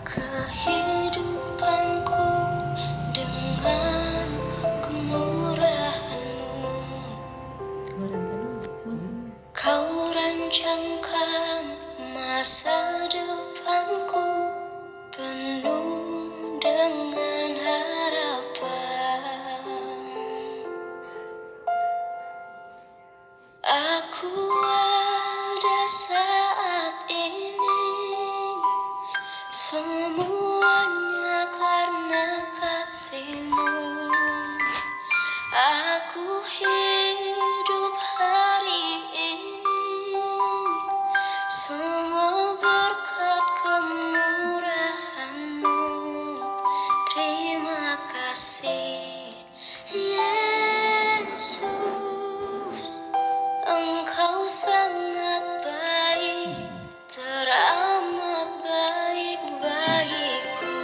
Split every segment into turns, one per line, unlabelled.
kehidupanku dengan kemurahan-Mu. Kau rancangkan masa depanku penuh dengan harapan. Aku ada saat ini, semuanya karena kasih-Mu. Aku hidup hari ini, semua berkat kemurahan-Mu. Terima kasih, Yesus. Engkau sangat baik, teramat baik bagiku.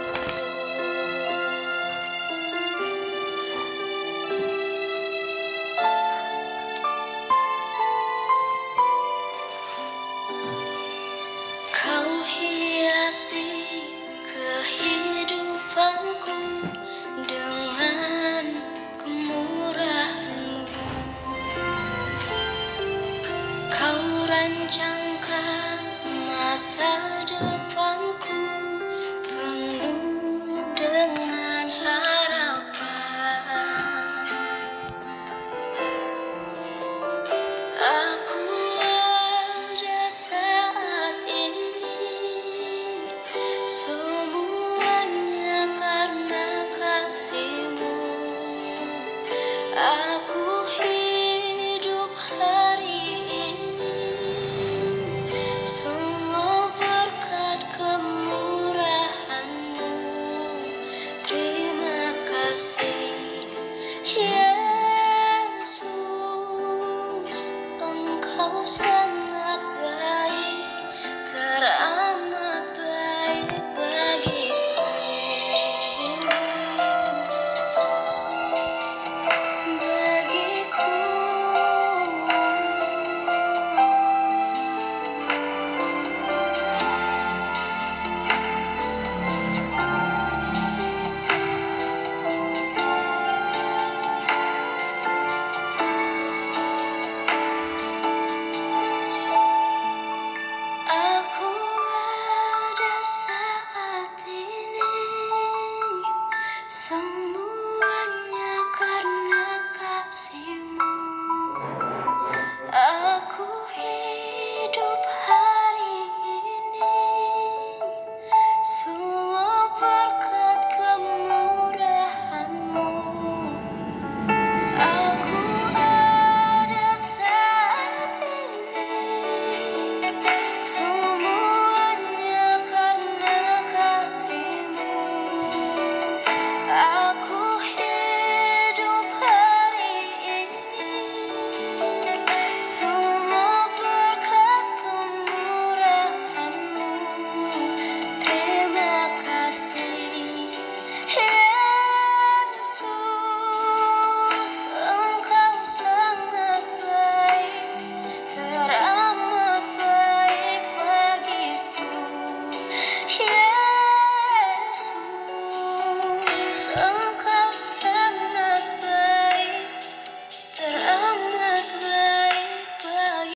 Kau hiasi kehidupanku dengan kemurahan-Mu. Kau rancangkan masa depanku penuh dengan harapan. Aku ada saat ini,